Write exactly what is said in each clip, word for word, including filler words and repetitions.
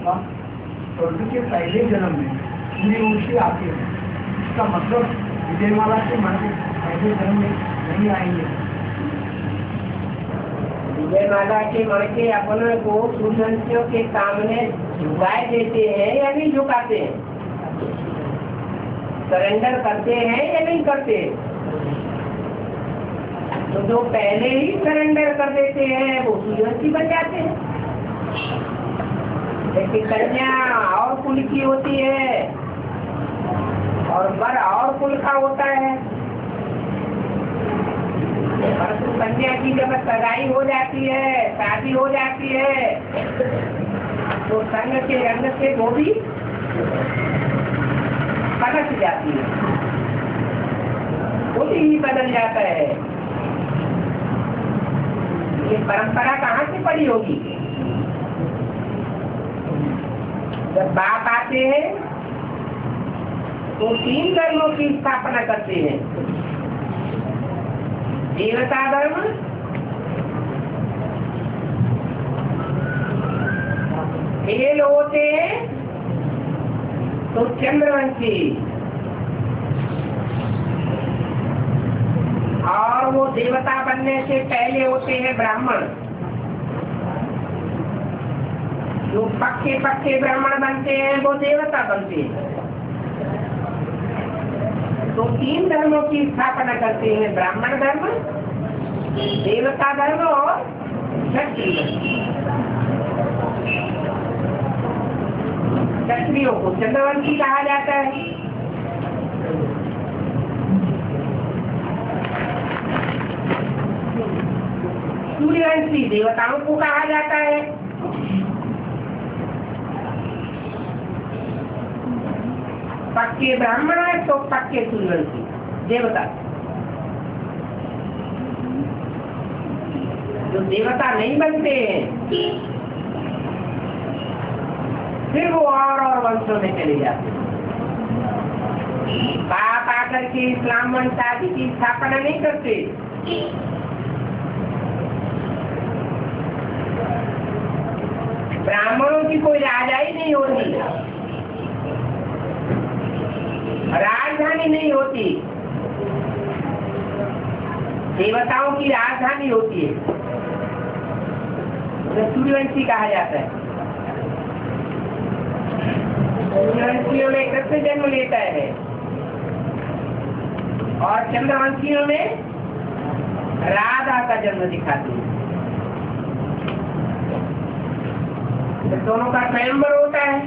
आत्मा स्वर्ग के पहले जन्म में पूरी रूप से आती है। इसका मतलब विजयमाला के मन के पहले जन्म में नहीं आएंगे। विजयमाला के मण के अपने को सूर्यवंशियों के सामने झुकाए देते हैं या नहीं झुकाते हैं? सरेंडर करते हैं या नहीं करते? तो जो पहले ही सरेंडर कर देते हैं वो सूर्यवंशी बन जाते हैं। लेकिन कन्या और कुल की होती है और वर और कुल का होता है। परंतु कन्या की जब सगाई हो जाती है, शादी हो जाती है, तो संग के रंग से वो भी पलट जाती है, वो ही बदल जाता है। ये परंपरा कहाँ से पड़ी होगी? जब बाप आते हैं तो तीन धर्मों की स्थापना करते हैं। देवता धर्म, फेल होते हैं तो चंद्रवंशी, और वो देवता बनने से पहले होते हैं ब्राह्मण। जो पक्के पक्के ब्राह्मण बनते हैं वो देवता बनते हैं। तो तीन धर्मों की स्थापना करते हैं, ब्राह्मण धर्म, देवता धर्म और क्षत्रिय। क्षत्रियों को चंद्रवंशी कहा जाता है। सूर्यवंशी देवताओं को कहा जाता है। पक्के ब्राह्मण है तो पक्के सूर्यवंशी देवता। जो देवता नहीं बनते हैं फिर वो और और वंशों में चले जाते हैं। बाप आकर के इस्लाम वंश आदि की स्थापना नहीं करते। ब्राह्मणों की कोई राजाई नहीं होती, राजधानी नहीं होती, देवताओं की राजधानी होती है। तो सूर्यवंशी कहा जाता है। सूर्यवंशियों में कृष्ण जन्म लेता है और चंद्रवंशियों में राधा का जन्म दिखाती है। तो दोनों का स्वयंवर होता है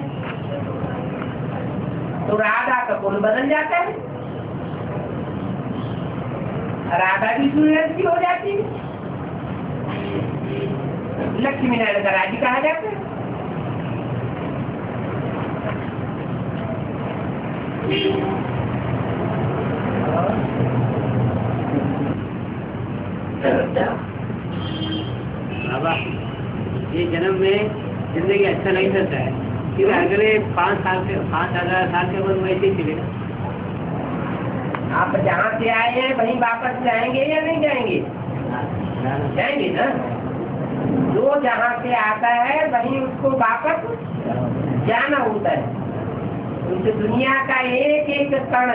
तो राधा का कुल बदल जाता है, राधा भी सूर्यवंशी हो जाती है। लक्ष्मी नारायण का राज्य कहा जाता है। बाबा, ये जन्म में जिंदगी अच्छा नहीं चलता है, फिर अगले पाँच साल के पाँच हजार साल के बाद वैसे ही चलेगा। आप जहाँ से आए हैं वहीं वापस जाएंगे या नहीं जाएंगे? जाएंगे ना। जो जहाँ से आता है वहीं उसको वापस जाना होता है। उस दुनिया का एक एक कण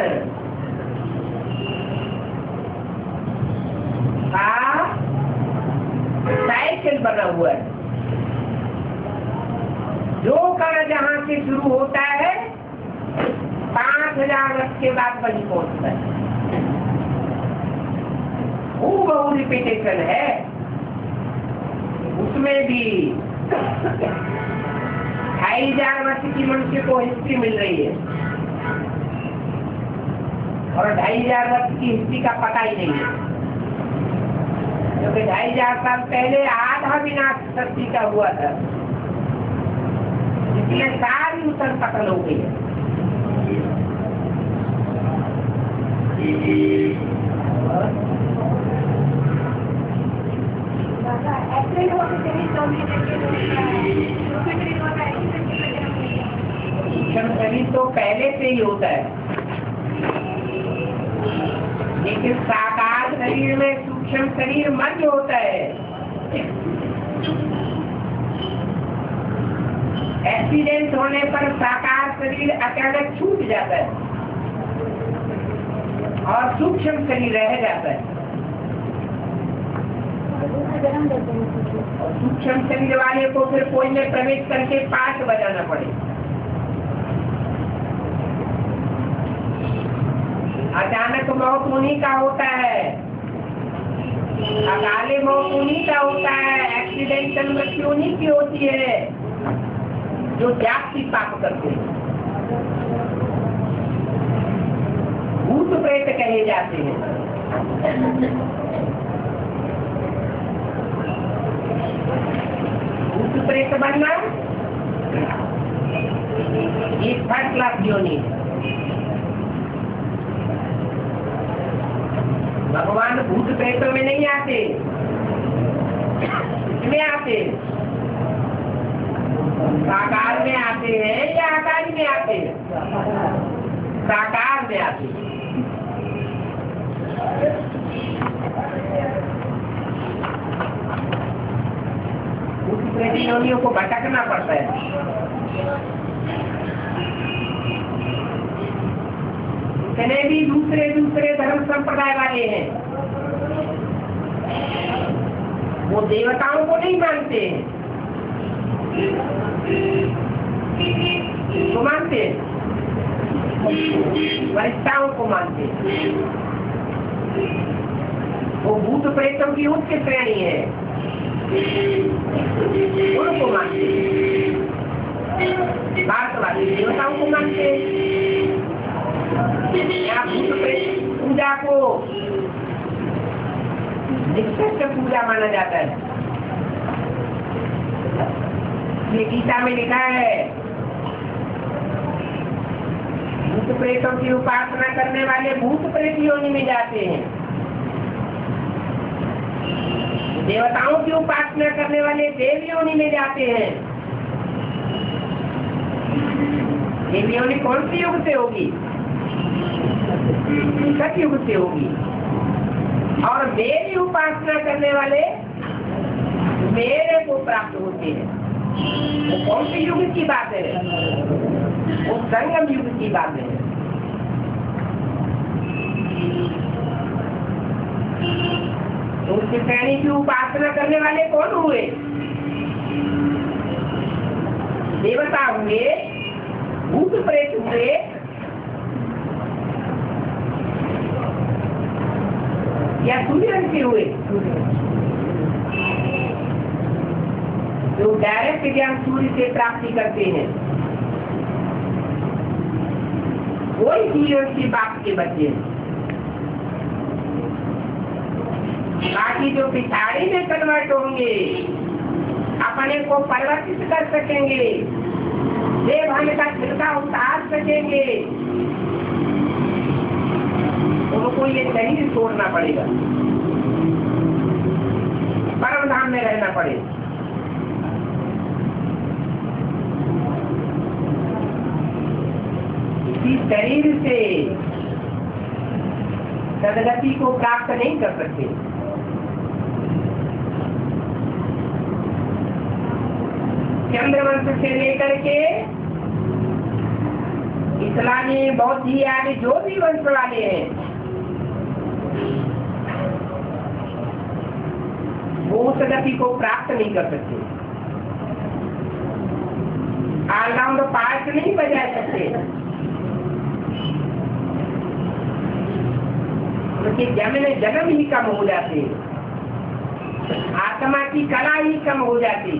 का साइकिल बना हुआ है। जो कण जहाँ से शुरू होता है पांच हजार वर्ष के बाद वहीं पहुंचता है। वो बहु रिपीटेशन है। उसमें भी ढाई हजार वर्ष की मनुष्य को हिस्ट्री मिल रही है और ढाई हजार वर्ष की हिस्ट्री का पता ही नहीं है, क्योंकि ढाई हजार साल पहले आधा विनाश धरती का हुआ था, इसलिए सारी उथल पतल हो गई है। सूक्ष्म शरीर तो पहले से ही होता है, लेकिन साकार शरीर में सूक्ष्म शरीर मर्ज होता है। एक्सीडेंट होने पर साकार शरीर अचानक छूट जाता है और सूक्ष्म शरीर रह जाता है। और सूक्ष्म शरीर वाले को फिर कोई में प्रवेश करके पाठ बजाना पड़े। अचानक मौत उन्हीं का होता है, अकाले मौत उन्हीं का होता है, एक्सीडेंटल मृत्यु उन्हीं की होती है जो जाति पाप करते हैं। भूत प्रेत कहे जाते हैं। भूत प्रेत बनना ये थर्ड क्लास योनि है। भगवान भूत प्रेतों में नहीं आते, इसमें आते साकार में आते हैं या आकार में आते हैं? साकार में आते हैं। भूत प्रेत योनियों को भटकना पड़ता है। जितने भी दूसरे दूसरे धर्म संप्रदाय वाले हैं वो देवताओं को नहीं मानते हैं, तो मानते हैं वरिष्ठाओं को मानते हैं। वो भूत प्रेतों की उच्च श्रेणी है, उनको मानते हैं। भारतवासी देवताओं को मानते हैं। यहाँ भूत प्रेत पूजा को निष्कृष्ट पूजा माना जाता है। ये गीता में लिखा है भूत प्रेतों की उपासना करने वाले भूत प्रेत योनि में जाते हैं, देवताओं की उपासना करने वाले देव योनि में जाते हैं। देव योनि कौन सी युग से होगी? सतयुग से होगी। और मेरी उपासना करने वाले मेरे को प्राप्त होते हैं। वो कौन सी युग की बात है? वो संगम युग की बात है। तो उस श्रेणी की उपासना करने वाले कौन हुए? देवता हुए, भूत प्रेत हुए, या सूर्यवंशी हुए? जो डायरेक्ट ज्ञान सूर्य से प्राप्ति करते हैं वही सूर्यवंशी बाप के बच्चे हैं। बाकी जो पिछाड़ी में कन्वर्ट होंगे, अपने को परिवर्तित कर सकेंगे, देवहन का छिलका उतार सकेंगे, उनको ये शरीर छोड़ना पड़ेगा, परम धाम में रहना पड़ेगा। इसी शरीर से सदगति को प्राप्त नहीं कर सकते। चंद्रवंश से लेकर के इस्लामी, बौद्ध आदि जो भी वंश वाले हैं वो उस गति को प्राप्त नहीं कर सकते। ऑलराउंड पार्ट नहीं बजा सकते, क्योंकि जन्म जन्म ही कम हो जाते, आत्मा की कला ही कम हो जाती।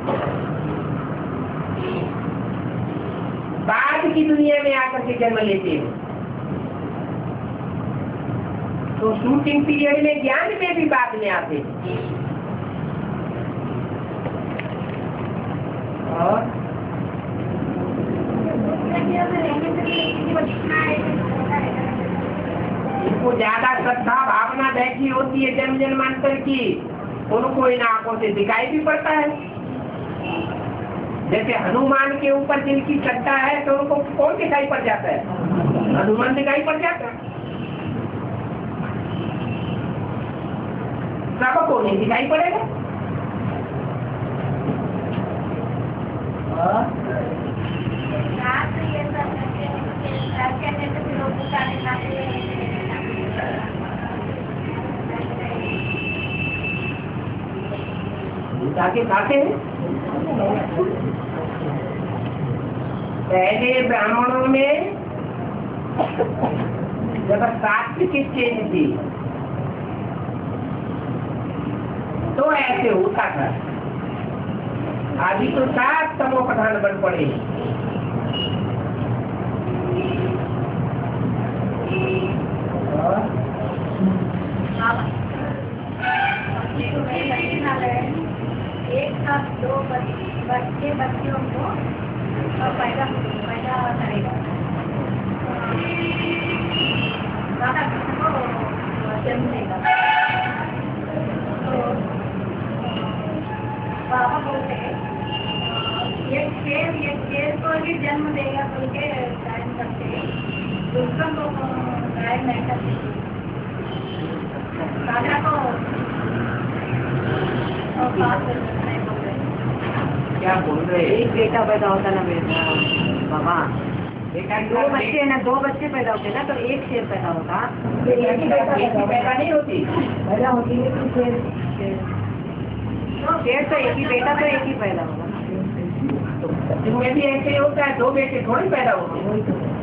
बाद की दुनिया में आकर के जन्म लेते हैं। तो शूटिंग पीरियड में ज्ञान में भी बाद में आते हैं। और इनको ज्यादा श्रद्धा भावना बैठी होती है जन्म जन्मांतर की, उनको इन आंखों से दिखाई भी पड़ता है। जैसे हनुमान के ऊपर जिनकी श्रद्धा है तो उनको कौन दिखाई पड़ जाता है? हनुमान दिखाई पड़ जाता है, सबको नहीं दिखाई पड़ेगा। जाके खाते हैं। पहले ब्राह्मणों में जब सात्विक स्टेज थी तो ऐसे होता था। अभी तो सात तमो प्रधान बन पड़े। एक साथ दो बच्चे बच्चियों को पैदा पैदा करेगा, राधा कृष्ण को जन्म देगा। तो बाबा बोलते ये शेर ये शेर को भी जन्म देगा बोल के गायन करते, दूसरों को गायन नहीं करते। राधा को क्या बोल रहे? एक बेटा पैदा होता ना बेटा बाबा, बेटा दो बच्चे ना दो बच्चे पैदा होते ना तो एक शेर पैदा होता। एक ही पैदा नहीं होती, पैदा होती है तो शेर शेर तो एक ही बेटा तो एक ही पैदा होगा। इसमें भी ऐसे ही होता है, दो बेटे थोड़ी पैदा होते हैं।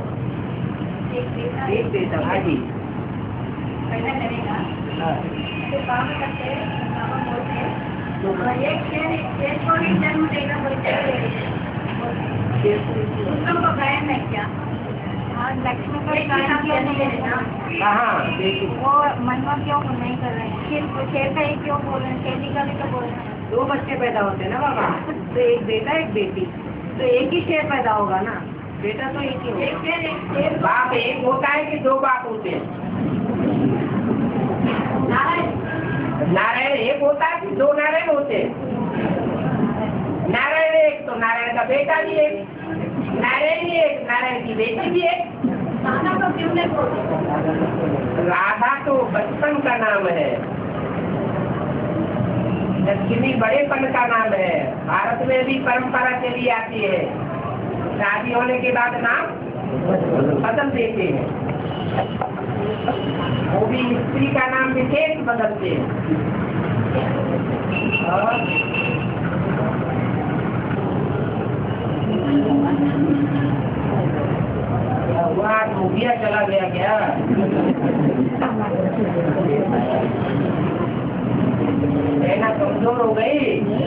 एक बेटा हाँ जी पैदा करेगा। तो बाबा करते बाबा बोलते एक शेर शेर को भी जन्म देगा बोलते, दूसरों को गायन नहीं किया। और लक्ष्मी को गायन किया नहीं है कहाँ वो मनवा क्यों नहीं कर रहे हैं? शेर शेर का ही क्यों बोल रहे हैं? शेरनी का भी तो बोल रहे हैं। दो बच्चे पैदा होते हैं ना बाबा, तो एक बेटा एक बेटी, तो एक ही शेर पैदा होगा ना, बेटा तो एक ही एक होगा। शेर एक शेर बाप एक होता है कि दो बाप होते हैं? नारायण एक होता है कि दो नारायण होते हैं? नारायण एक तो नारायण का बेटा भी एक, नारायण ही एक, नारायण की बेटी भी एक। राधा को क्यों नहीं बोलते? राधा तो बचपन का नाम है, लक्ष्मी बड़ेपन का नाम है। भारत में भी परंपरा चली आती है, शादी होने के बाद नाम बदल देते हैं, वो भी स्त्री का नाम विशेष बदलते हैं। और हुआ मुखिया चला गया क्या? रहना कमजोर हो गई।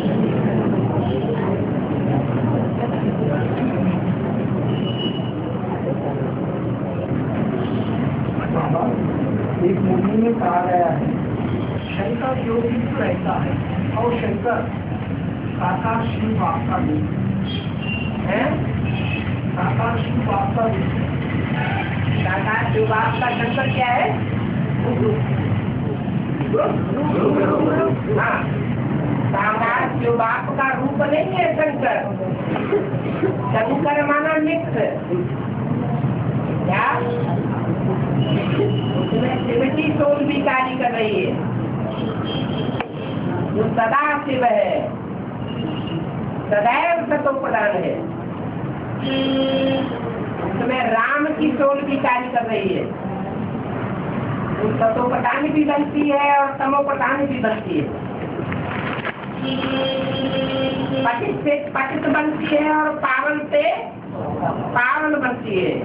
एक मुनि में कहा गया है शंकर योगी तो रहता है और शंकर साकार शिव बाप का रूप है। साकार शिव बाप का रूप साकार शिव बाप का शंकर क्या है? हाँ, साकार शिव बाप का रूप नहीं है शंकर। शंकर माना मिक्स क्या? उसमें शिवजी सोल भी कार्य कर रही है, जो सदा शिव है, सदैव सतो प्रधान है। उसमें राम की सोल भी कार्य कर रही है, वो सतो प्रधान भी बनती है और तमो प्रधान भी बनती है। पतित से पतित बनती है और पावन से पावन बनती है।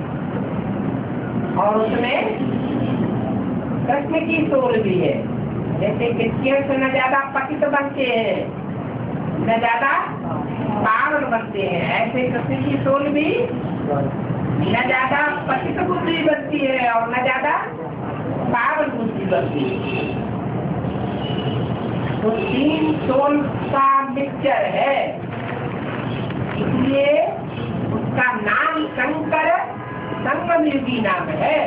और उसमें कृष्ण की सोल भी है। जैसे क्रिश्चियन से न ज्यादा पतित बनते हैं न ज्यादा पावन बनते हैं, ऐसे कृष्ण की सोल भी न ज्यादा पतित बुद्धि बनती है और न ज्यादा पावन बुद्धि बनती है। तो तीन सोल का मिक्सचर है, इसलिए उसका नाम शंकर संगम युगी नाम है।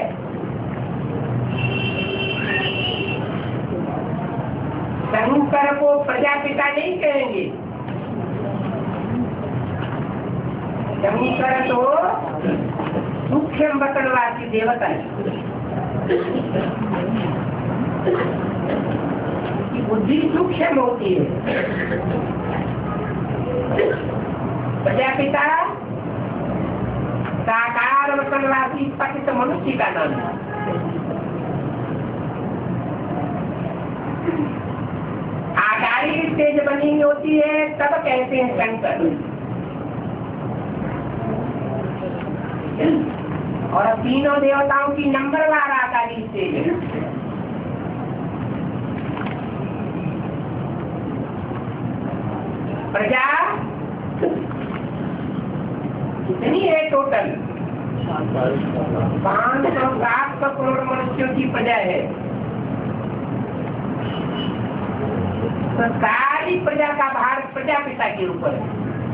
शंकर को प्रजापिता नहीं कहेंगे, शंकर तो सूक्ष्म वतनवासी देवता है। उसकी बुद्धि सूक्ष्म होती है, प्रजापिता साकार वतन राशि पतित मनुष्य का नाम है। आकारी स्टेज बनी होती है तब कहते हैं शंकर। और तीनों देवताओं की नंबरवार आकारी स्टेज है। प्रजा कितनी है टोटल? पांच सौ सात सौ करोड़ मनुष्यों की प्रजा है। तो सारी प्रजा का भार प्रजापिता के ऊपर है।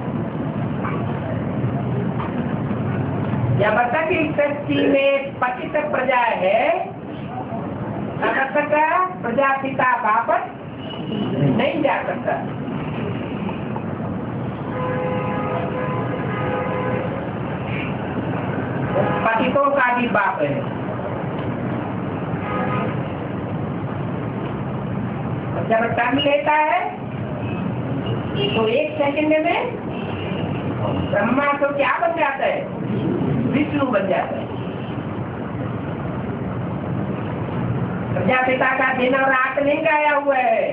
जब तक इस सृष्टि में पतित प्रजा है तब तक प्रजापिता वापस नहीं जा सकता। पतितों का भी बाप है। जब टर्म लेता है तो एक सेकंड में ब्रह्मा तो क्या बन जाता है? विष्णु बन जाता है। प्रजापिता का दिन और रात नहीं गया हुआ है,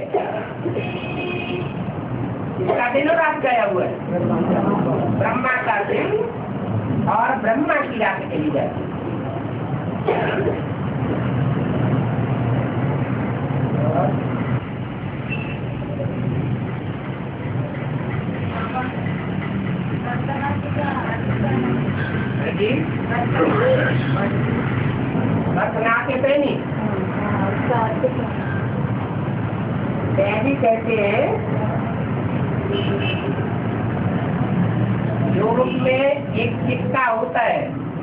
इसका दिन और रात गया हुआ है। ब्रह्मा का दिन और ब्रह्मा की रात चली जाती है। बरसना के पैनी पैनी कहते हैं यूरोप में एक सिक्का होता है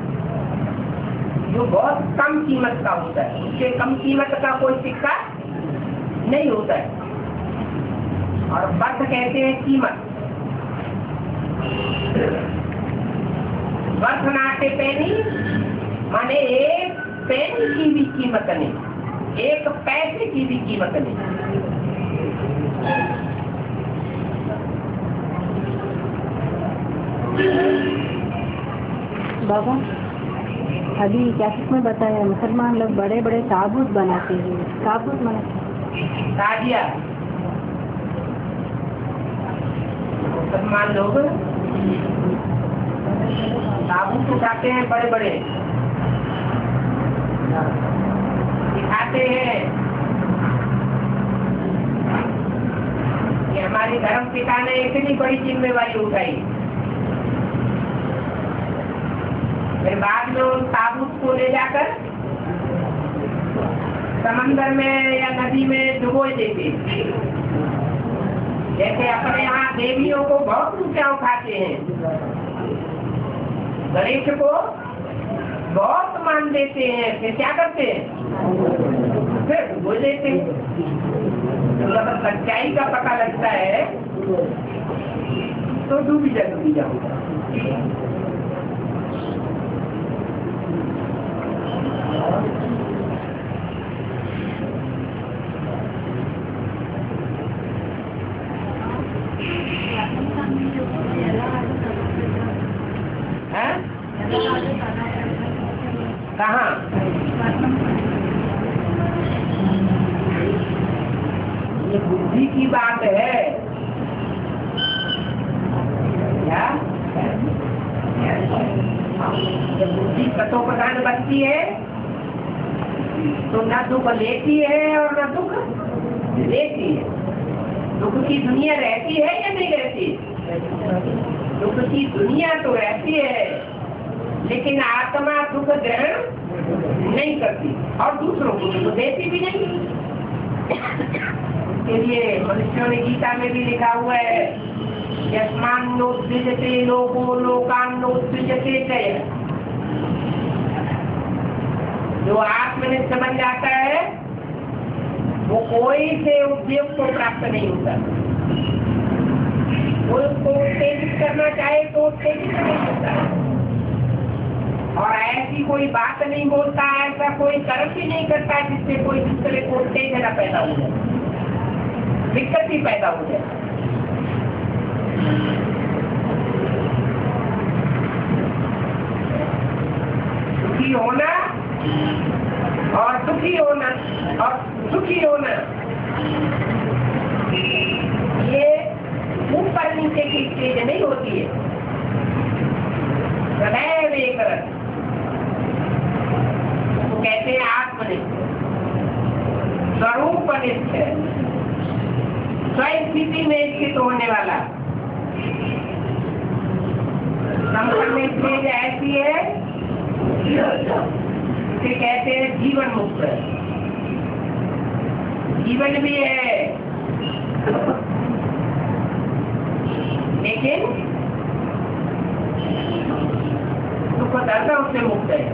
जो बहुत कम कीमत का होता है, उससे कम कीमत का कोई सिक्का नहीं होता है। और वर्थ कहते हैं कीमत। वर्थ नाटे पैनी माने एक पैनी की भी कीमत नहीं, एक पैसे की भी कीमत नहीं। बाबा अभी क्या में बताया मुसलमान लोग बड़े बड़े ताबूत बनाते हैं। ताबूत बनाते ताजिया मुसलमान लोग ताबूत उठाते हैं, बड़े बड़े दिखाते हैं कि हमारी धर्म पिता ने इतनी बड़ी जिम्मेवारी उठाई। फिर बाद में उन ताबूत को ले जाकर समंदर में या नदी में डुबो देते। जैसे अपने यहाँ देवियों को बहुत ऊंचा उठाते हैं, गणेश को बहुत मान देते हैं, फिर क्या करते हैं? फिर डुबो देते हैं। जब सच्चाई का पता लगता है तो डूबी जा डूबी जाऊंगा। कहाँ? ये बुद्धि की बात है क्या? जब बुद्धि कठोपदान बनती है तो न दुख लेती है और न दुख देती है। दुख की दुनिया रहती है या नहीं रहती? दुख की दुनिया तो रहती है, लेकिन आत्मा दुख ग्रहण नहीं करती और दूसरों को दुख देती भी नहीं। इसके लिए मनुष्यों ने गीता में भी लिखा हुआ है, यस्मान्नोद्विजते लोको लोकान्नोद्विजते च। जो आत्मनिष्ठ बन जाता है वो कोई से उद्योग को प्राप्त नहीं होता। वो उसको उत्तेजित करना चाहे तो उत्तेजित नहीं होता, और ऐसी कोई बात नहीं बोलता, ऐसा कोई कर्म भी नहीं करता जिससे कोई दूसरे को उत्तेजना पैदा हो जाए, दिक्कत ही पैदा हो जाए। दुखी होना और सुखी होना और सुखी होना, ये ऊपर नीचे की चीज नहीं होती है। सदैव एक रस कहते हैं आत्मनिष्ठ, स्वरूप निष्ठ, स्वयं स्थिति में स्थित होने वाला। संपूर्ण स्थिति ऐसी है इसे कहते हैं जीवन मुक्त। जीवन भी है लेकिन दुख दर्द से मुक्त है।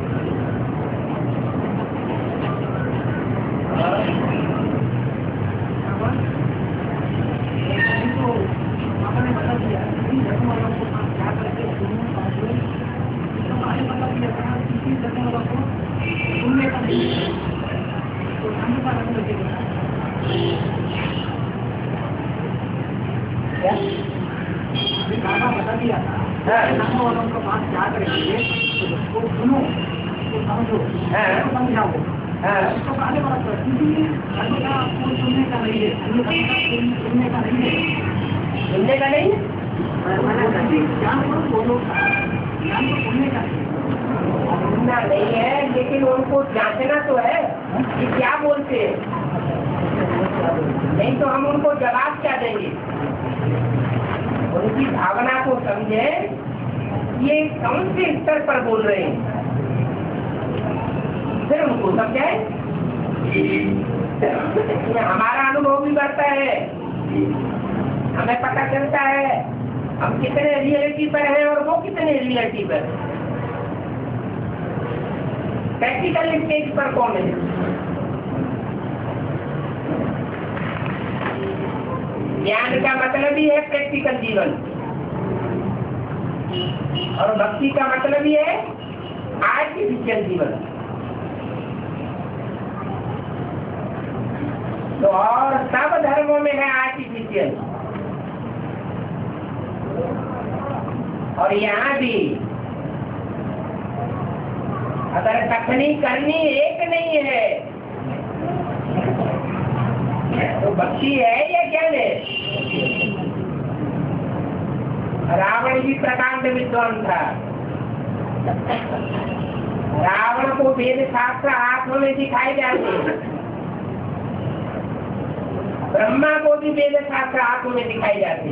बता दिया था वालों के पास क्या करेंगे तो सुनो तो समझो तो समझाओ तो आगे बढ़ा धर्म का आपको सुनने का नहीं है, सुनने का नहीं है, सुनने का नहीं ज्ञान को बोलो, ज्ञान को सुनने का सुनना नहीं है, लेकिन उनको जांचना तो है कि क्या बोलते हैं, नहीं तो हम उनको जवाब क्या देंगे। उनकी भावना को समझे, ये कौन से स्तर पर बोल रहे हैं, फिर उनको समझाए। हमारा अनुभव भी बढ़ता है, हमें पता चलता है हम कितने रियलिटी पर हैं और वो कितने रियलिटी पर। प्रैक्टिकल स्टेज पर कौन है। ज्ञान का मतलब ही है प्रैक्टिकल जीवन और भक्ति का मतलब ही है आर्टिफिशियल जीवन। तो और सब धर्मों में है आर्टिफिशियल, और यहाँ भी अगर कथनी करनी एक नहीं है तो भक्ति है या ज्ञान है। रावण भी प्रकांड विद्वान था, रावण को वेद शास्त्र हाथों में दिखाई जाते, ब्रह्मा को भी वेद शास्त्र हाथों में दिखाई जाते।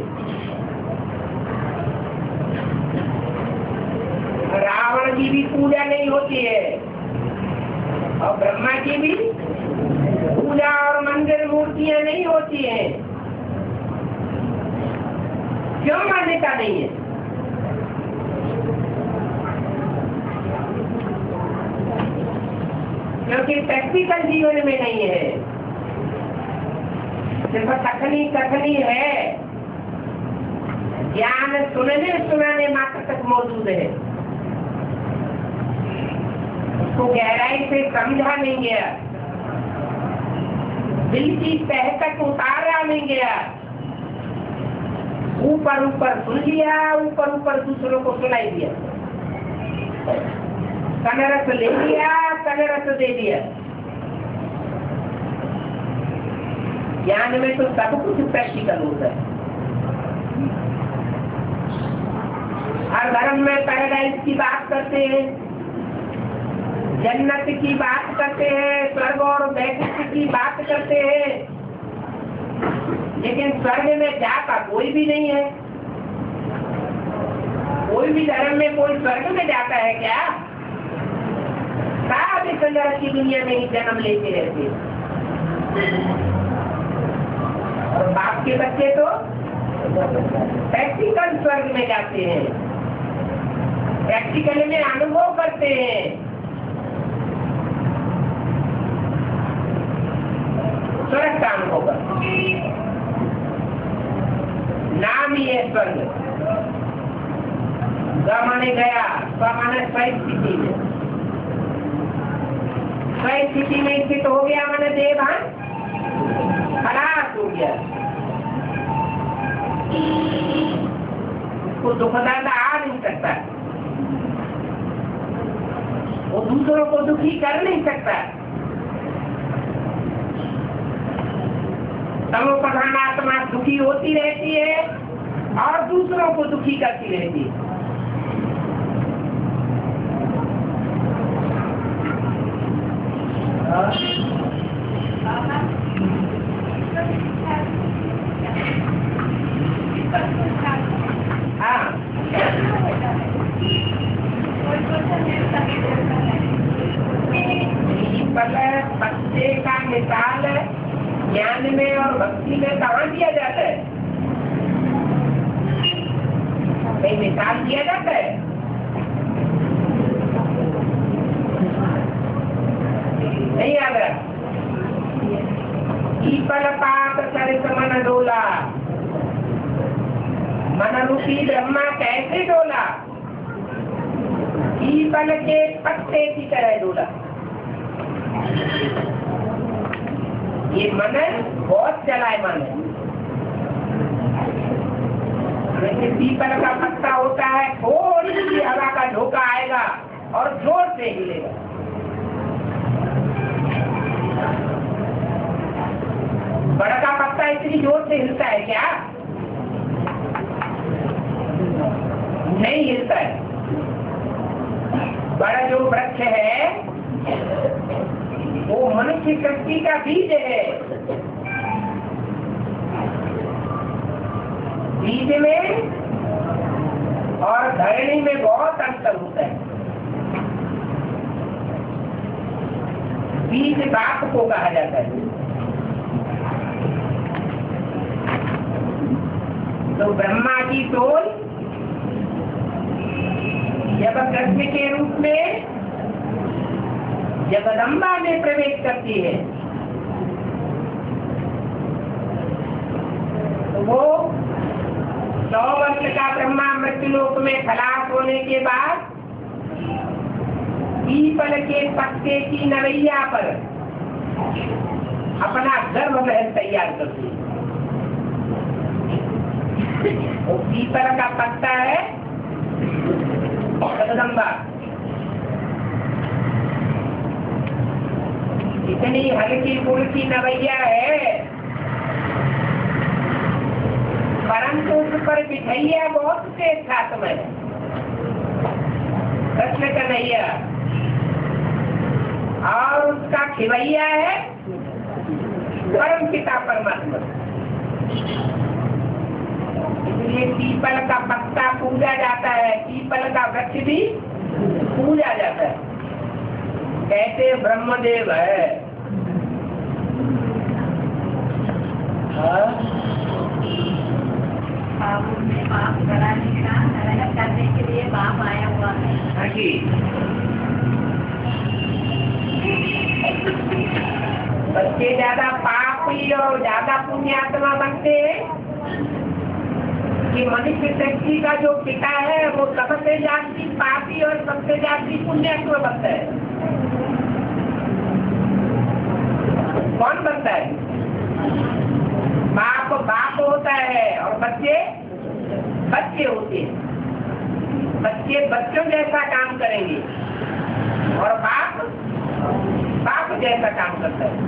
रावण की भी पूजा नहीं होती है और ब्रह्मा की भी पूजा और मंदिर मूर्तियां नहीं होती हैं। क्यों मान्यता नहीं है? क्योंकि प्रैक्टिकल जीवन में नहीं है, सिर्फ कथनी कथनी है, ज्ञान सुनने सुनाने मात्र तक मौजूद है, उसको गहराई से समझा नहीं गया, दिल की तह तक उतारा नहीं गया, ऊपर ऊपर सुन लिया, ऊपर ऊपर दूसरों को सुनाई दिया, कनरस ले लिया, कनरस दे दिया। ज्ञान में तो सब कुछ प्रैक्टिकल होता है। हर धर्म में पैराडाइज की बात करते हैं, जन्नत की बात करते हैं, स्वर्ग और वैकुंठ की बात करते हैं, लेकिन स्वर्ग में जाता कोई भी नहीं है। कोई भी धर्म में कोई स्वर्ग में जाता है क्या? सारे संसार की दुनिया में ही जन्म लेते रहते और बाप के बच्चे तो प्रैक्टिकल स्वर्ग में जाते हैं, प्रैक्टिकल में अनुभव करते हैं। स्वर्ग का अनुभव करते हैं, नाम ही है स्वर्ग। ग माने गया, स्व माने स्वयं स्थिति में, स्वयं स्थिति में स्थित हो गया माने देवभान खलास हो गया, उसको दुख दर्द आ नहीं सकता, वो दूसरों को दुखी कर नहीं सकता। तमो प्रधान आत्मा दुखी होती रहती है और दूसरों को दुखी करती रहती है। हाँ पत्ते का मिसाल ज्ञान में और भक्ति में कहाँ दिया जाता है? कहीं मिसाल दिया जाता है? नहीं आ रहा। पीपल पात सरित मन डोला, मन रूपी ब्रह्मा कैसे डोला? पीपल के पत्ते की तरह डोला। ये मन बहुत चलायमान है। जैसे पीपल का पत्ता होता है, थोड़ी सी हवा का झोंका आएगा और जोर से हिलेगा। बड़ा का पत्ता इतनी जोर से हिलता है क्या? नहीं हिलता है। बड़ा जो वृक्ष है वो मनुष्य सृष्टि का बीज है। बीज में और धरणी में बहुत अंतर होता है। बीज बाप को कहा जाता है। तो ब्रह्मा की सोल जब कृष्ण के रूप में जगदम्बा में प्रवेश करती है तो वो सौ वर्ष का ब्रह्मा मृत्युलोक में खलास होने के बाद पीपल के पत्ते की नवैया पर अपना गर्भ महल तैयार करती है। वो पीपल का पत्ता है जगदम्बा। इतनी हल्की फुल्की नवैया है परंतु उस पर बिठैया बहुत तेज खात्म है। कृष्ण कन्हैया और उसका खिवैया है परम पिता परमात्मा। इसलिए पीपल का पत्ता पूजा जाता है, पीपल का वृक्ष भी पूजा जाता है। कहते ब्रह्मदेव है। में बाप कराने का नरक करने के लिए बाप आया हुआ है। हाँ जी। बच्चे ज्यादा पापी और ज्यादा पुण्यात्मा बनते हैं कि मनुष्य सृष्टि का जो पिता है वो सबसे ज्यादा पापी और सबसे ज्यादा पुण्यात्मा बनता है। कौन बनता है? बाप बाप होता है और बच्चे बच्चे होते हैं। बच्चे बच्चों जैसा काम करेंगे और बाप बाप जैसा काम करता है।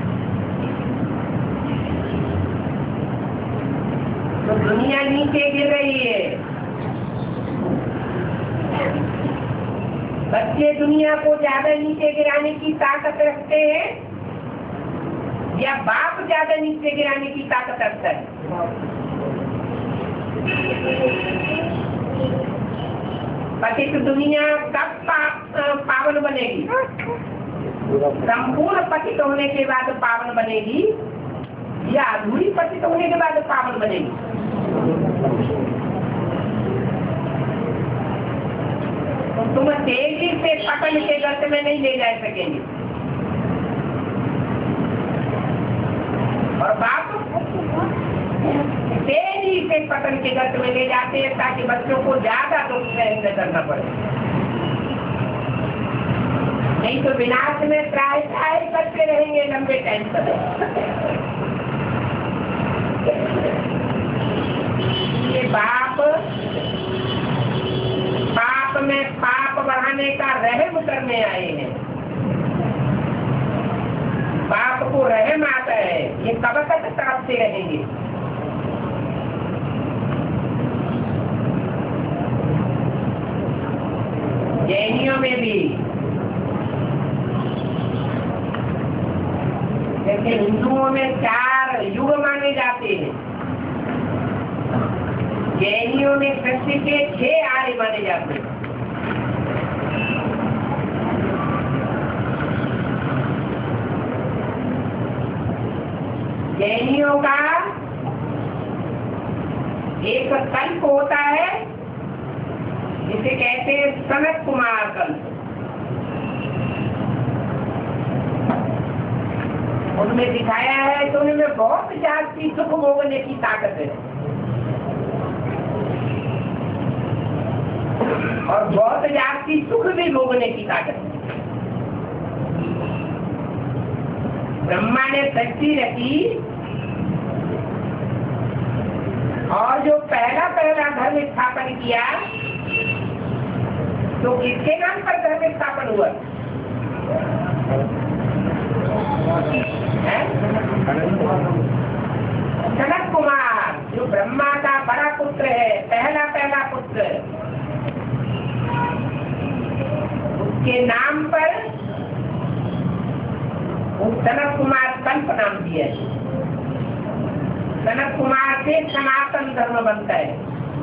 तो दुनिया नीचे गिर रही है। बच्चे दुनिया को ज्यादा नीचे गिराने की ताकत रखते हैं या बाप ज्यादा नीचे गिराने की ताकत रखता है? पतित दुनिया कब पा, पावन बनेगी? संपूर्ण पतित होने के बाद पावन बनेगी या अधूरी पतित होने के बाद पावन बनेगी? तो तुम तेजी से पतन के गर्त में नहीं ले जा सकेंगे। और बाप तेजी से पतन के गर्त में ले जाते हैं ताकि बच्चों को ज्यादा दुख सहन न करना पड़े। नहीं तो विनाश में प्राय प्राय करते रहेंगे लंबे टाइम तक। ये बाप पाप में पाप बढ़ाने का रहम करने आए हैं। पाप को रहम आता है, ये कब तक तड़पते रहेंगे? जैनियों में भी जैसे हिंदुओं में चार युग माने जाते हैं, जैनियों में सृष्टि के छह आर्य माने जाते हैं। जैनियों का एक कल्प होता है जिसे कहते हैं सनत कुमार कल्प। उनमें दिखाया है तो उनमें बहुत जाति सुख भोगने की ताकत है और बहुत जाति सुख भी भोगने की ताकत है। ब्रह्मा ने सृष्टि रखी और जो पहला पहला धर्म स्थापन किया तो किसके नाम पर धर्म स्थापन हुआ? सनत कुमार, जो ब्रह्मा का बड़ा पुत्र है, पहला पहला पुत्र, उसके नाम पर सनत कुमार कल्प नाम दिया है। सनत कुमार से सनातन धर्म बनता है,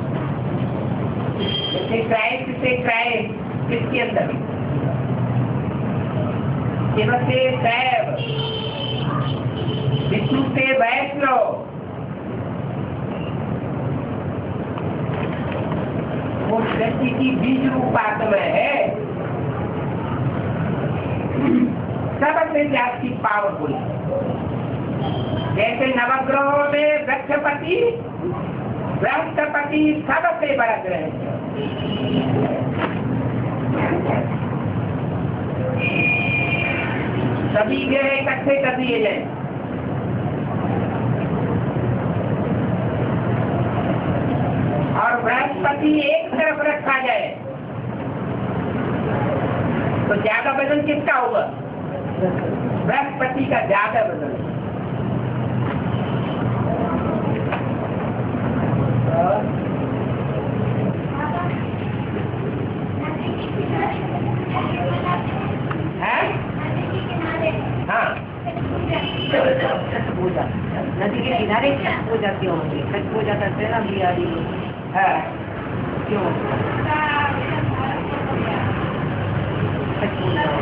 जैसे क्राइस्ट से क्राइस्ट क्रिश्चियन धर्म, शिव से शैव, विष्णु से वैष्णव, वो सृष्टि की बीज रूप आत्मा है, सबसे जाति पावरफुल। जैसे नवग्रहों में वृक्षपति बृहस्पति सबसे बड़ा ग्रह है। सभी ग्रह इकट्ठे कर दिए जाए, और बृहस्पति एक तरफ रखा जाए तो ज्यादा वजन किसका होगा? बृहस्पति का ज्यादा वजन। हाँ, पूजा नदी के किनारे पूजा क्यों होती है? छठ पूजा करते हैं ना बिहारी लोग। हाँ, क्यों छठ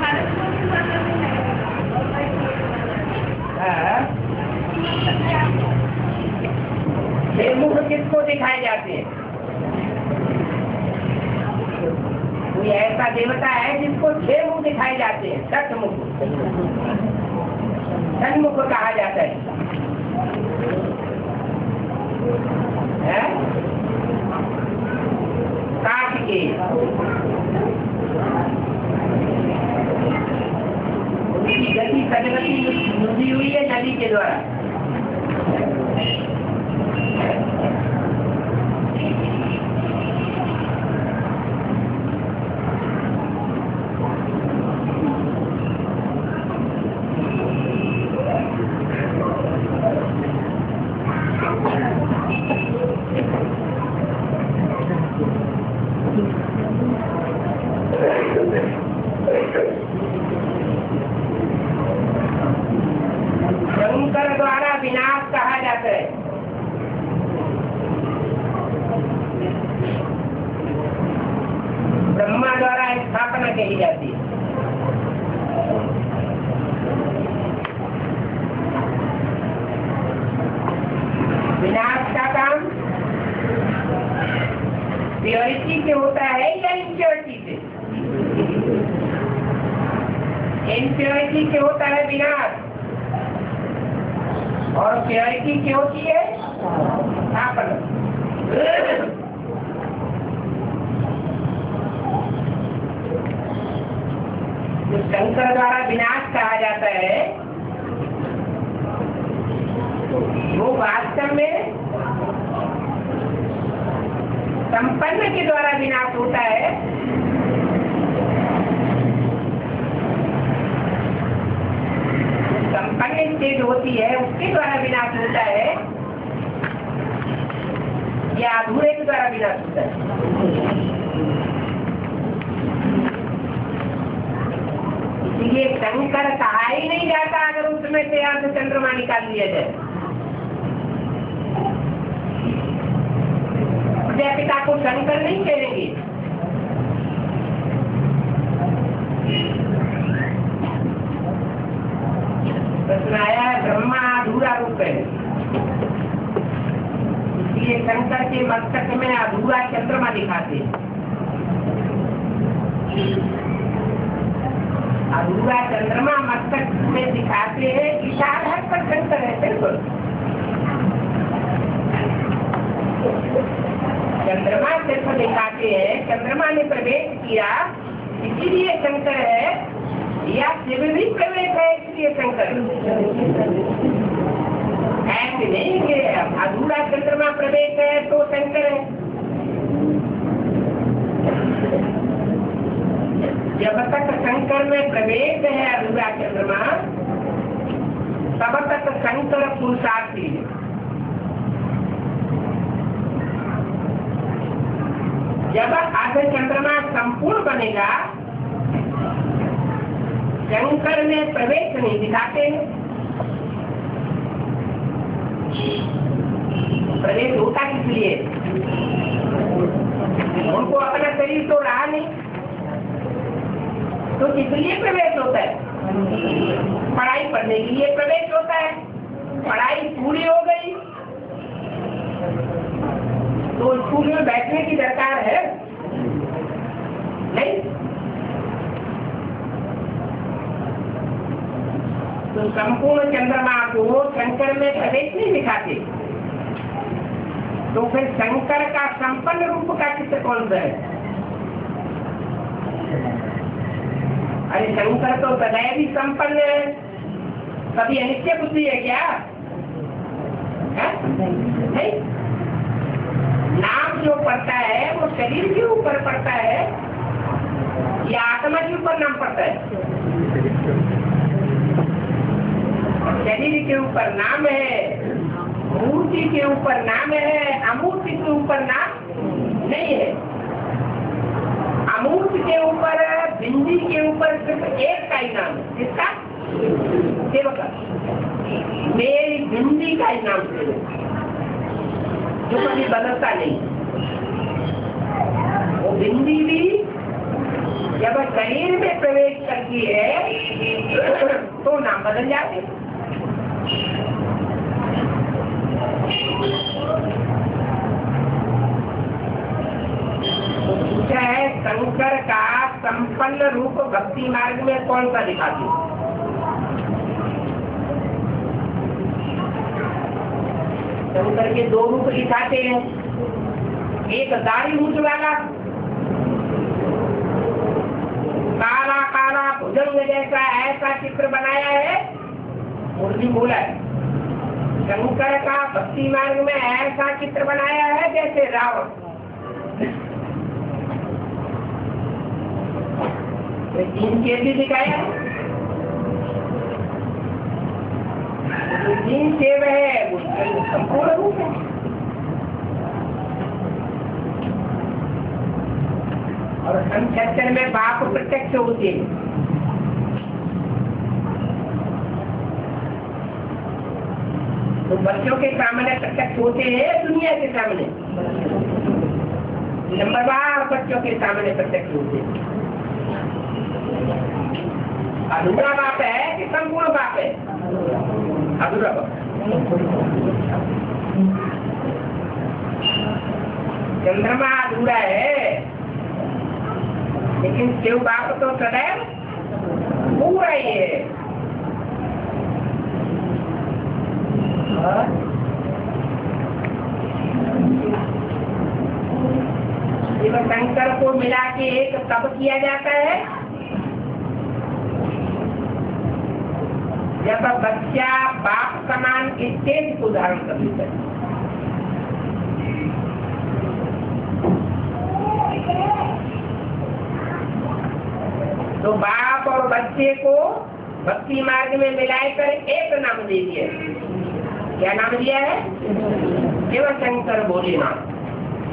ये मुख किसको दिखाए जाते हैं? कोई ऐसा देवता है जिसको छह मुख दिखाए जाते हैं, दस मुख, षण्मुख कहा जाता है, है? काट के उसकी गति सदगति नुदी हुई है नदी के द्वारा। शंकर द्वारा विनाश कहा जाता है। ब्रह्मा द्वारा स्थापना कही जाती है। विनाश का काम प्योरिटी से होता है या इम्प्योरिटी से? इम्प्योरिटी से होता है विनाश, और प्योरिटी क्या होती है? स्थापना। जो शंकर द्वारा विनाश कहा जाता है वो वास्तव में संपन्न के द्वारा विनाश होता है, अधूरे के द्वारा विनाश होता है। इसीलिए शंकर कहा ही नहीं जाता अगर उसमें से अर्ध चंद्रमा निकाल लिया जाए। प्रजापिता को शंकर नहीं कहेंगे। प्रश्न आया है ब्रह्मा अधूरा रूप है, इसलिए शंकर के मस्तक में अधूरा चंद्रमा दिखाते। अधूरा चंद्रमा मस्तक में दिखाते हैं, इस आधार पर शंकर है। बिल्कुल चंद्रमा सिर्फ दिखाते हैं, चंद्रमा ने प्रवेश किया इसीलिए शंकर है, या शिव भी प्रवेश है इसलिए शंकर। ऐसे नहीं कि अधूरा चंद्रमा प्रवेश है तो शंकर है। जब तक शंकर में प्रवेश है अधूरा चंद्रमा, तब तक शंकर पुरुषार्थी है। जब आधे चंद्रमा संपूर्ण बनेगा, शंकर में प्रवेश नहीं दिखाते हैं। प्रवेश होता किस लिए? उनको अपना शरीर तो रहा नहीं, तो इसलिए प्रवेश होता है। पढ़ाई पढ़ने के लिए प्रवेश होता है। पढ़ाई पूरी हो गई तो स्कूल में बैठने की दरकार है नहीं। तो संपूर्ण चंद्रमा को शंकर में प्रवेश नहीं दिखाते, तो फिर शंकर का संपन्न रूप का चित्र कौन सा है? अरे शंकर तो सदैव भी संपन्न है, कभी अनित्य बुद्धि है क्या? है? नहीं। नाम जो पड़ता है वो शरीर के ऊपर पड़ता है या आत्मा के ऊपर नाम पड़ता है? शरीर के ऊपर नाम है, मूर्ति के ऊपर नाम है, अमूर्ति के ऊपर नाम नहीं है। अमूर्ति के ऊपर, बिंदी के ऊपर सिर्फ एक का ही नाम है। किसका? सेवक। मेरी बिंदी का ही नाम है जो कभी बदलता नहीं। वो बिंदी भी जब शरीर में प्रवेश करती है तो नाम बदल जाते। तो पूछा है शंकर का संपन्न रूप भक्ति मार्ग में कौन सा दिखाती? शंकर के दो रूप दिखाते हैं। एक दाढ़ी मूछ वाला, काला काला भुजंग जैसा ऐसा चित्र बनाया है, मूर्ति बोला है। शंकर का भक्ति मार्ग में ऐसा चित्र बनाया है जैसे रावण। तीन चेर भी दिखाया है, तीन सेव है वो संपूर्ण रूप है। और संचर में बाप प्रत्यक्ष होते हैं। तो बच्चों के सामने प्रत्यक्ष होते हैं, दुनिया के सामने नंबरवार बच्चों के सामने प्रत्यक्ष होते हैं। अधूरा बाप है कि संपूर्ण बाप है? अधूरा बाप। चंद्रमा अधूरा है, लेकिन शिव बाप तो सदैव पूरा ही है। शिव शंकर को मिला के एक तब किया जाता है जब बच्चा बाप समान स्टेज को धारण कर लेता है। तो बाप और बच्चे को भक्ति मार्ग में मिलाकर एक नाम दे दिया। क्या नाम दिया है? शिव शंकर भोलेनाथ।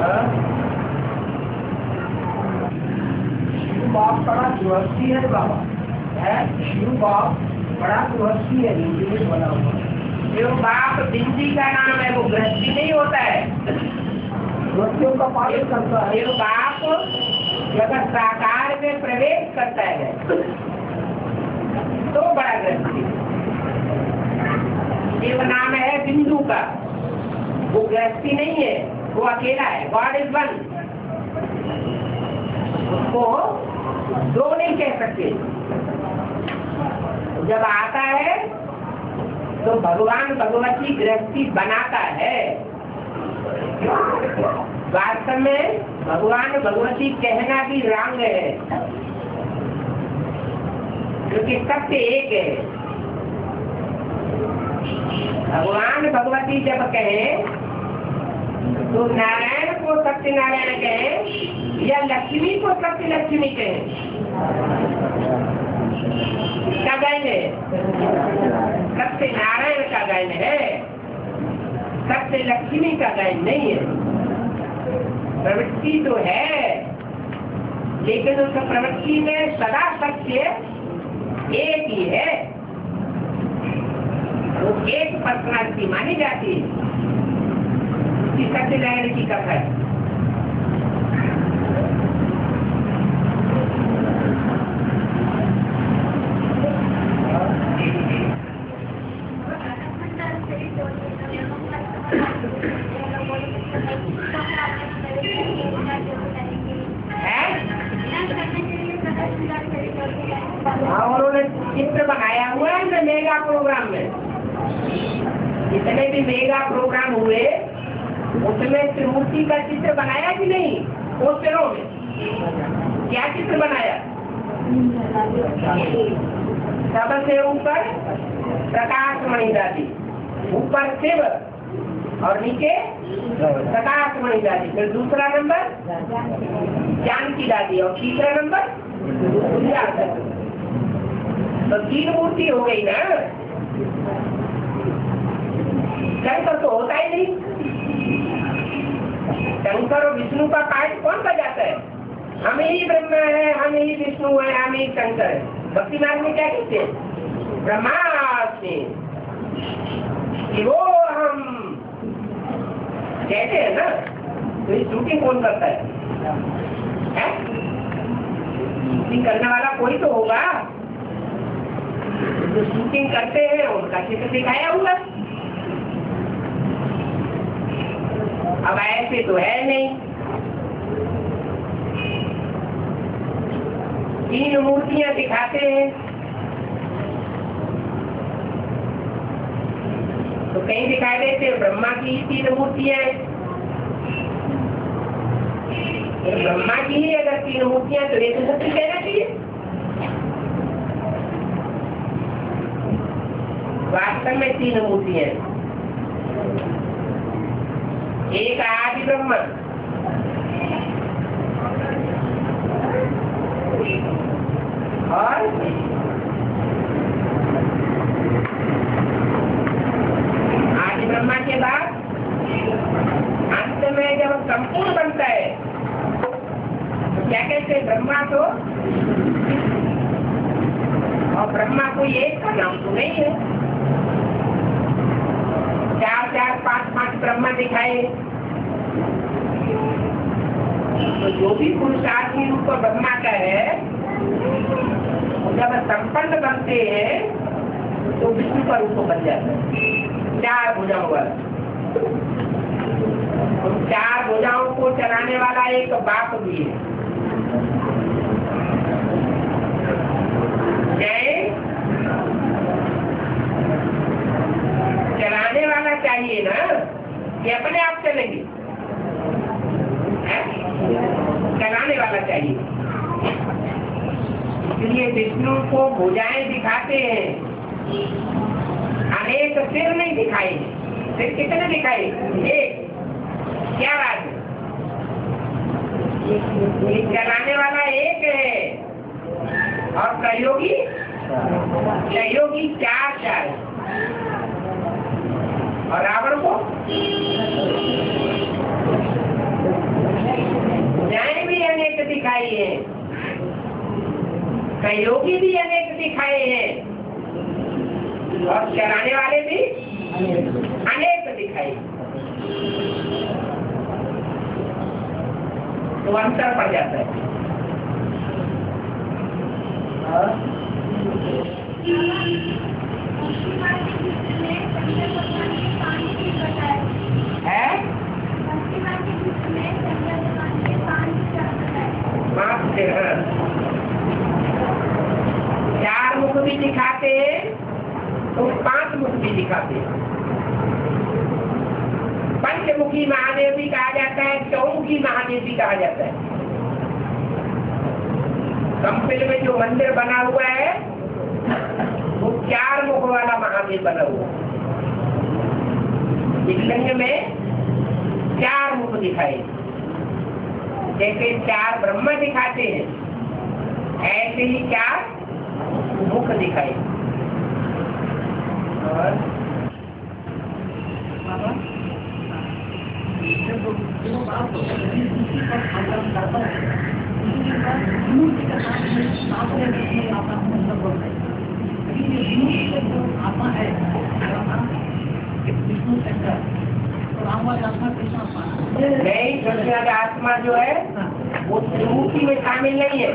शिव बाप बड़ा गृहस्थी है बाबा है। शिव बाप बड़ा गृहस्थी है, हिंदी में बोला हुआ। शिव बाप बिंदी का नाम है, वो गृहस्थी नहीं होता है। गृहस्थियों का पालन करता है। शिव बाप जब साकार में प्रवेश करता है तो बड़ा गृहस्थी। शिव नाम है बिंदु का, वो गृहस्थी नहीं है, वो अकेला है। गॉड इज वन, उसको दो नहीं कह सकते। जब आता है तो भगवान भगवती गृहस्थी बनाता है। वास्तव में भगवान भगवती कहना भी रंग है, क्योंकि सत्य एक है। भगवान भगवती जब कहें तो नारायण को सत्य नारायण कहें या लक्ष्मी को सत्य लक्ष्मी कहें, क्या गायन है? सत्य नारायण का गायन है, सत्य लक्ष्मी का गायन नहीं है। प्रवृत्ति तो है, लेकिन उस प्रवृत्ति में सदा सत्य एक ही है। वो एक पर्सनालिटी मानी जाती है, सत्यनारायण की कथा है। उन्होंने चित्र बनाया हुआ है मेगा प्रोग्राम में। जितने भी मेगा प्रोग्राम हुए उसमें त्रिमूर्ति का चित्र बनाया कि नहीं? पोस्टरों में क्या चित्र बनाया? सबसे ऊपर प्रकाश मणि दादी, ऊपर शिव और नीचे प्रकाश मणि दादी, फिर दूसरा नंबर जानकी दादी और तीसरा नंबर दुर्गा दादी। तो तीन मूर्ति हो गई ना। शंकर तो होता ही नहीं। शंकर और विष्णु का पाठ कौन बजाता है? हम ही ब्रह्मा है, हम ही विष्णु है, हम ही शंकर है। भक्ति मार्ग में क्या कहते हैं? ब्रह्मास्मि कि वो हम कहते हैं ना। तो ये शूटिंग कौन करता है? है? शूटिंग करने वाला कोई तो होगा। जो शूटिंग करते हैं उनका चित्र दिखाया हुआ। अब ऐसे तो है नहीं। तीन मूर्तियां दिखाते हैं तो कहीं दिखाई देते ब्रह्मा की तीन मूर्तियां हैं। ब्रह्मा की ही अगर तीन मूर्तियां तो ये तो सत्य कहना चाहिए। वास्तव में तीन मूर्तियां हैं। एक आदि ब्रह्म और आदि ब्रह्मा के बाद अंत में जब संपूर्ण बनता है तो क्या कहते हैं? ब्रह्मा तो और ब्रह्मा को एक का नाम तो नहीं है। चार चार पांच पांच ब्रह्मा दिखाए तो जो भी पुरुषार्थी रूप ब्रह्मा का है जब संपन्न बनते हैं तो विष्णु का रूप बन जाता है। चार भुजाओं वाला, उन चार भुजाओं को चलाने वाला एक बाप भी है। जय चलाने वाला चाहिए ना, ये अपने आप चलेंगे। चलाने वाला चाहिए। इसलिए विष्णु को भुजाएं दिखाते हैं, अनेक सिर नहीं दिखाए। सिर कितने दिखाए? एक। क्या बात है? ये चलाने वाला एक है और सहयोगी सहयोगी चार चार है। और रावण को दिखाई है, सहयोगी भी अनेक दिखाए हैं और चलाने वाले भी अनेक दिखाए। तो अंतर पड़ जाता है। और है चार मुख भी दिखाते हैं तो पांच मुख भी दिखाते हैं। पंचमुखी महादेव भी कहा जाता है, चौमुखी महादेव भी कहा जाता है। कंपिल में जो मंदिर बना हुआ है वो चार मुख वाला महादेव बना हुआ है। शिवलिंग में चार मुख दिखाए, जैसे चार ब्रह्मा दिखाते हैं ऐसे ही चार मुख दिखाए। और आत्मा है विष्णु शंकर और राम वाली आत्मा कृष्ण आत्मा नहीं, कृष्ण का आत्मा जो है वो त्रिमूर्ति में शामिल नहीं है।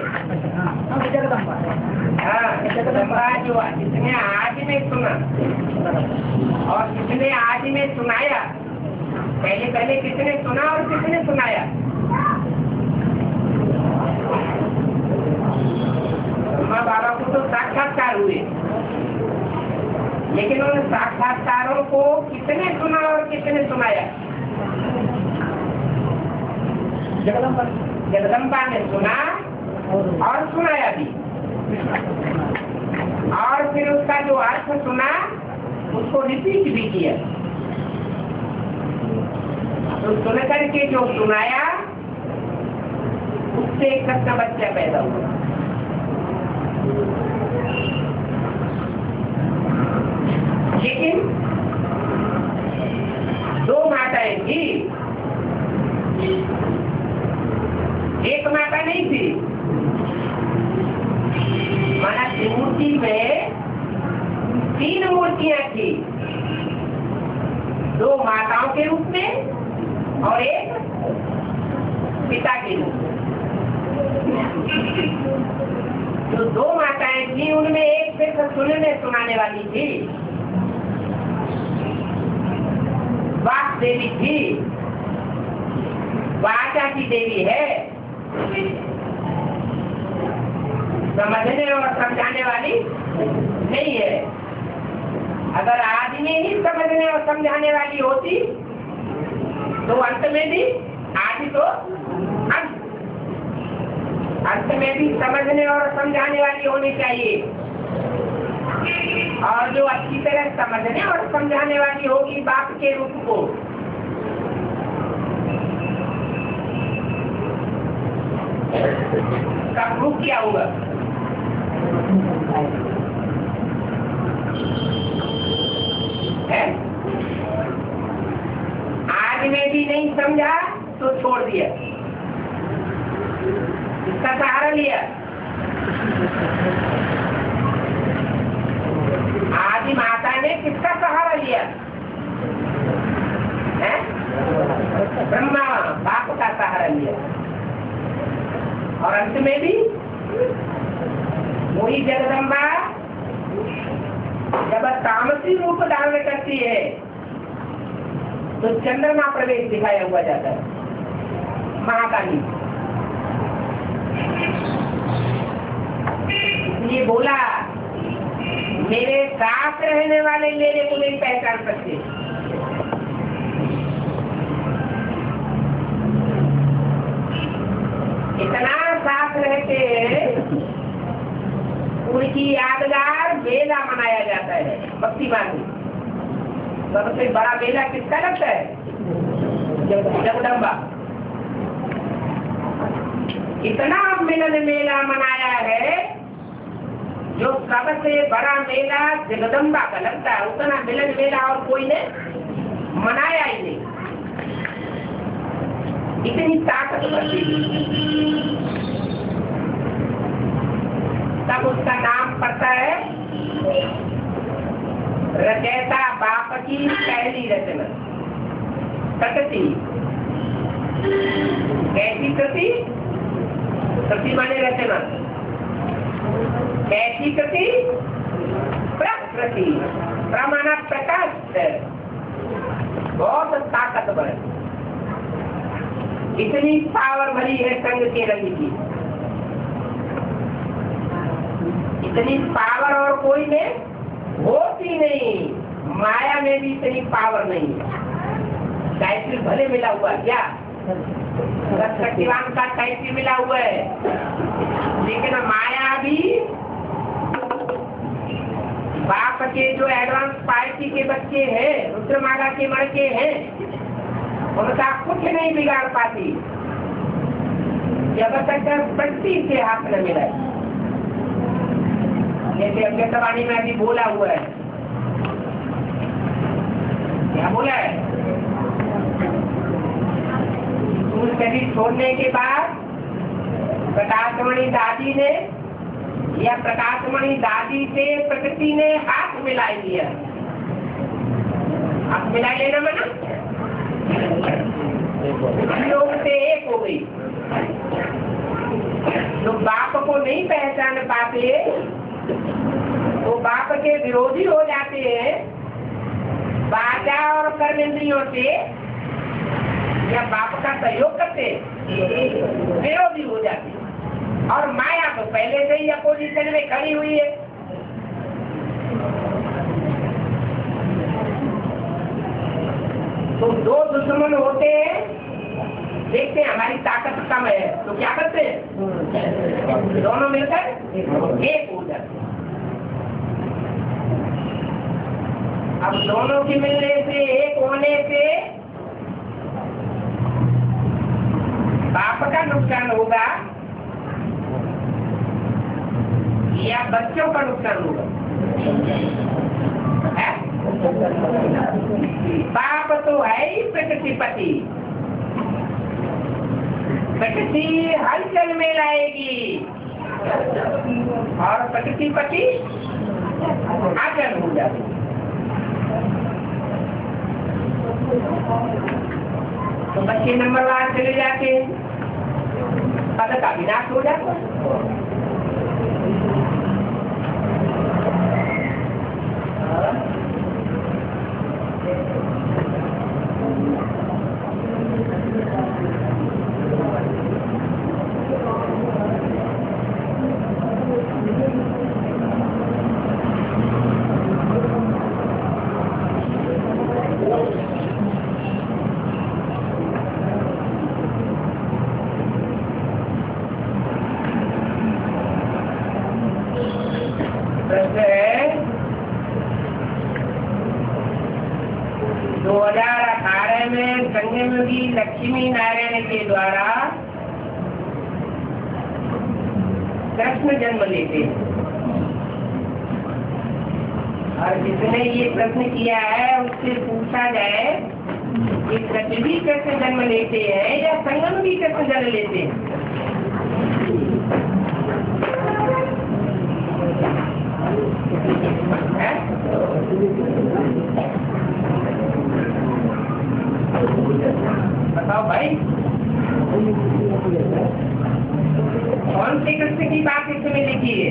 हाँ, जगदम्बा जो जिसने आज में सुना और जिसने आज में सुनाया, पहले पहले किसने सुना और किसने सुनाया? ब्रह्मा बाबा को तो साक्षात्कार हुए, लेकिन उन साक्षात्कारों को किसने सुना और किसने सुनाया? जगदम्बा जगदम्बा ने सुना और सुनाया भी, और फिर उसका जो अर्थ सुना उसको रिपीट भी किया। तो सुन करके जो सुनाया उससे एक कृष्ण बच्चा पैदा हुआ। लेकिन दो माताएं थी, एक माता नहीं थी। माना त्रिमूर्ति में तीन मूर्तियां थी, दो माताओं के रूप में और एक पिता के रूप में। जो दो माताएं थी उनमें एक सिर्फ सुनने सुनाने वाली थी, वाक देवी थी, वाचा की देवी है, समझने और समझाने वाली नहीं है। अगर आदमी ही समझने और समझाने वाली होती तो अंत में भी आदि तो अंत अंत में भी समझने और समझाने वाली होनी चाहिए। और जो अच्छी तरह समझने और समझाने वाली होगी बाप के रूप को, का रूप क्या होगा? है? आज में भी नहीं समझा तो छोड़ दिया, इसका सहारा लिया। आदि माता ने किसका सहारा लिया? है? ब्रह्मा बाप का सहारा लिया, और अंत में भी वही जगदम्बा जब तामसी रूप धारण करती है तो चंद्रमा प्रवेश दिखाया हुआ जाता है, महाकाली। इसलिए बोला मेरे साथ रहने वाले मेरे को नहीं पहचान सकते। इतना साथ रहते उनकी यादगार मेला मनाया जाता है भक्ति मार्ग। सबसे बड़ा मेला किसका लगता है? जगदम्बा। इतना मिलन मेला मनाया है, जो सबसे बड़ा मेला जगदम्बा का लगता है, उतना मिलन मेला और कोई ने मनाया ही नहीं। इतनी ताकत बढ़ती प्रकृति। कैसी कृति? कृति माने रचना। कैसी कृति? प्रकृति। प्रमाना प्रकाश है, बहुत ताकतवर, इतनी पावर भरी है संग के रंग की, इतनी पावर और कोई में होती नहीं। माया में भी इतनी पावर नहीं है। टाइटल भले मिला हुआ क्या, शक्तिवान का टाइटल मिला हुआ है, लेकिन माया भी बाप के जो एडवांस पार्टी के बच्चे हैं, रुद्रमाला के लड़के हैं, उनका कुछ नहीं बिगाड़ पाती जब तक प्रकृति से हाथ न मिलाए। जैसे अव्यक्तवाणी में अभी बोला हुआ है, क्या बोला है? स्कूल शरीर छोड़ने के बाद प्रकाशमणि दादी ने या प्रकाशमणि दादी से प्रकृति ने हाथ मिला लिया। हाथ मिला लेना मना, लोग से एक हो गई। जो बाप को नहीं पहचान पाते वो तो बाप के विरोधी हो जाते हैं। बाजा और कर्मेंद्रियों से या बाप का सहयोग करते विरोधी हो जाते, और माया तो पहले से ही अपोजिशन में खड़ी हुई है। तो दो दुश्मन होते हैं, देखते हैं हमारी ताकत कम है तो क्या करते हैं, दोनों मिलकर एक हो जाते हैं। अब दोनों के मिलने से, एक होने से बाप का नुकसान होगा या बच्चों का नुकसान होगा? है? बाप तो है ही प्रकृतिपति, प्रकृति हलचल में लाएगी और प्रकृतिपति आचरण हो जाएगी। तो बच्चे नंबरवार चले जाते, पद का विनाश हो जाता। दो हजार अठारह में संघ में भी लक्ष्मी नारायण के द्वारा कृष्ण जन्म लेते हैं, और जिसने ये प्रश्न किया है उससे पूछा जाए कि कृष्ण भी कृष्ण जन्म लेते हैं या संगम भी कृष्ण जन्म लेते हैं? बताओ भाई, कौन से कृष्ण की बात इसमें लिखी है?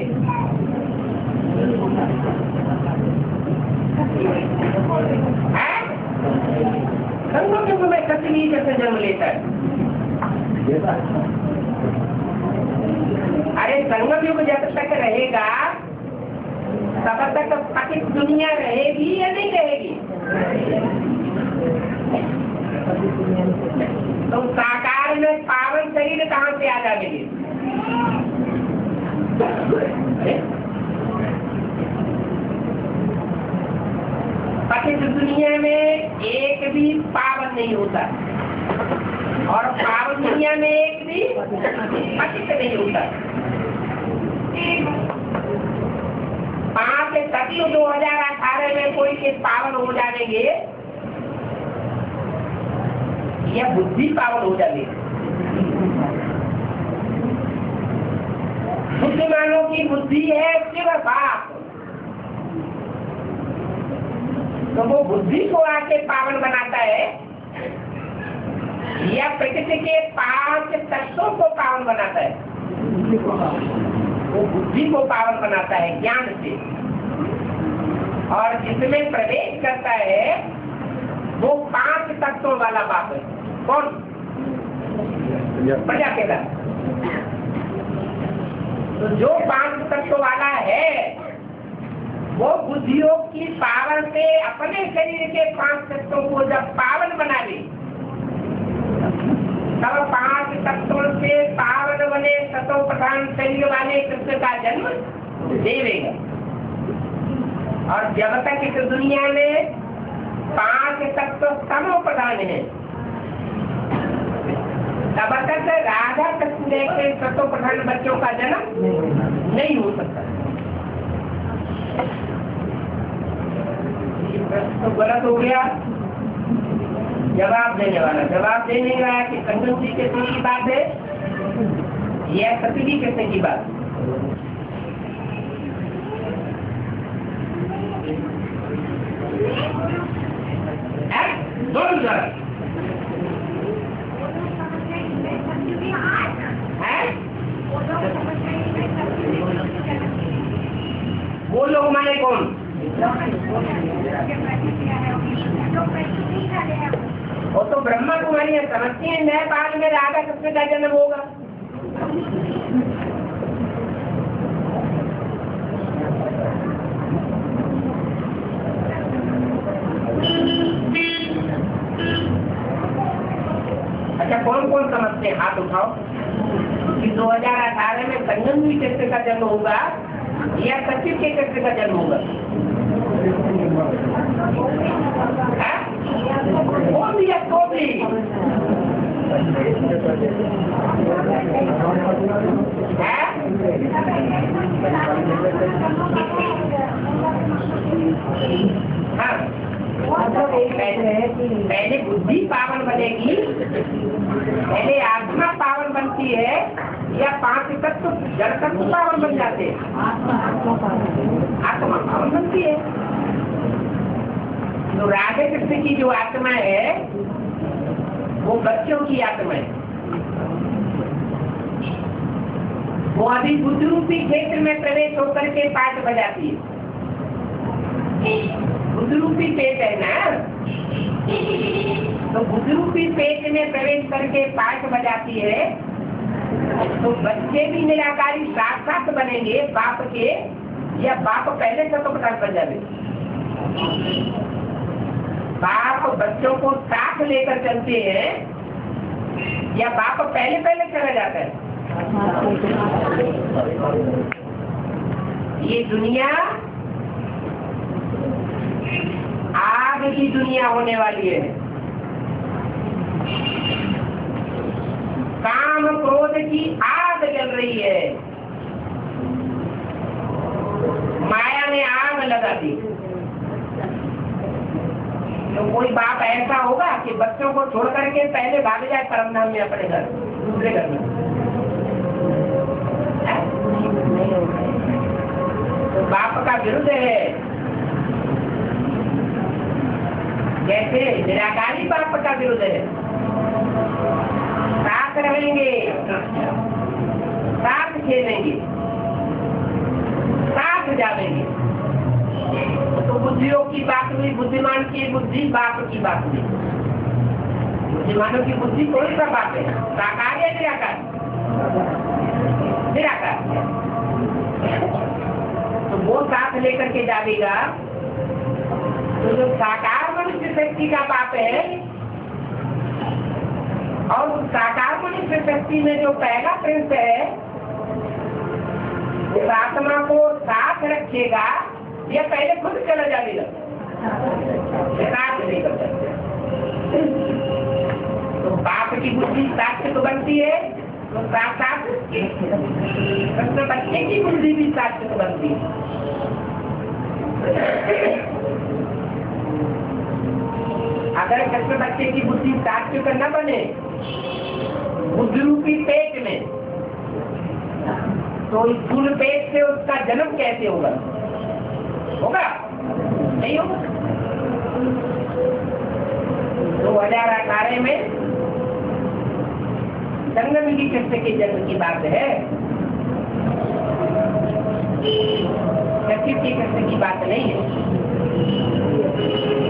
संगम युग में कृष्ण ही कृष्ण जन्म लेता है। अरे संगम युग जब तक रहेगा तब तक पतित दुनिया रहेगी या नहीं रहेगी? तो साकार में पावन शरीर कहाँ से आ जाएंगे? पतित दुनिया में एक भी पावन नहीं होता, और पावन दुनिया में एक भी पतित नहीं होता। पांच तत्व दो हजार अठारह में कोई के पावन हो जाएंगे या बुद्धि पावन हो जाएगी? बुद्धिमानों की बुद्धि है केवल बाप, तो वो बुद्धि को आके पावन बनाता है यह प्रकृति के पांच तत्वों को पावन बनाता है, वो बुद्धि को पावन बनाता है ज्ञान से, और जिसमें प्रवेश करता है वो पांच तत्वों वाला बाप है। कौन? प्रजापिता। तो जो पांच तत्व वाला है वो बुद्धियोग की पावर से अपने शरीर के पांच तत्वों को जब पावन बना ले, तब पांच तत्वों से पावन बने तत्व प्रधान शरीर वाले कृष्ण का जन्म देगा। और जब तक इस दुनिया में पांच तत्व तमो प्रधान है, तब तक राधा कृष्ण के तत्व प्रधान बच्चों का जन्म नहीं हो सकता। तो गलत हो गया। जवाब देने वाला जवाब देने वाला कि कंचन जी कृष्ण की बात है या सती जी कृष्ण की बात? दोनों जरा वो लोग माने कौन? वो तो ब्रह्मा कुमारी समझती है नेपाल में राधा कृष्ण का जन्म होगा। अच्छा, कौन कौन समझते हैं? हाथ उठाओ कि दो हजार अठारह में संगम जी कृष्ण का जन्म होगा या सचिव के कृष्ण का जन्म होगा? कौन दिया? तो भी हाँ, पहले बुद्धि पावन बनेगी, पहले आत्मा पावन बनती है या पांच तत्व जड़ तत्व पावन बन जाते हैं? आत्मा पावन बनती है। तो राधे कृष्ण की जो आत्मा है वो बच्चों की आत्मा है। वो अभी बुद्ध रूपी क्षेत्र में प्रवेश होकर के पाठ बजाती है। बुद्ध रूपी पेट है ना, तो बुद्ध रूपी पेट में प्रवेश करके पाठ बजाती है। तो बच्चे भी निराकारी साथ साथ बनेंगे बाप के, या बाप पहले तत्व प्रधान बन जाए? बाप बच्चों को साथ लेकर चलते हैं या बाप पहले पहले चला जाता है? ये दुनिया आग की दुनिया होने वाली है। काम क्रोध की आग जल रही है। माया ने आग लगा दी। तो कोई बाप ऐसा होगा कि बच्चों को छोड़ करके पहले भाग जाए परमधाम में अपने घर, दूसरे घर में? तो बाप का विरुद्ध है। कैसे? निराकारी बाप का विरुद्ध है। साथ रहेंगे, साथ खेलेंगे, साथ जाएंगे। तो बुद्धियों की बात हुई, बुद्धिमान की बुद्धि, बाप की बात हुई। बुद्धिमानों की बुद्धि कौन सा बात है? साकार या निराकार? निराकार। तो वो साथ लेकर के जाएगा। तो जो साकार मनुष्य शक्ति का बाप है और उस साकार मनुष्य शक्ति में जो पहला प्रिंस है उस आत्मा को साथ रखेगा या पहले खुद चला जाएगा? साथ नहीं कर सकते। तो बाप की बुद्धि साक्ष्य तो बनती है, तो साथ साथ कृष्ण बच्चे की बुद्धि भी साक्ष्य तो बनती है। अगर कृष्ण बच्चे की बुद्धि साक्ष्य का न बने बुद्ध रूपी पेट में, तो इस फूल पेट से उसका जन्म कैसे होगा? होगा? नहीं होगा। दो हजार अठारह में जन्म की कृष्ण के जन्म की बात है, कृष्ण की कृष्ण की बात नहीं है।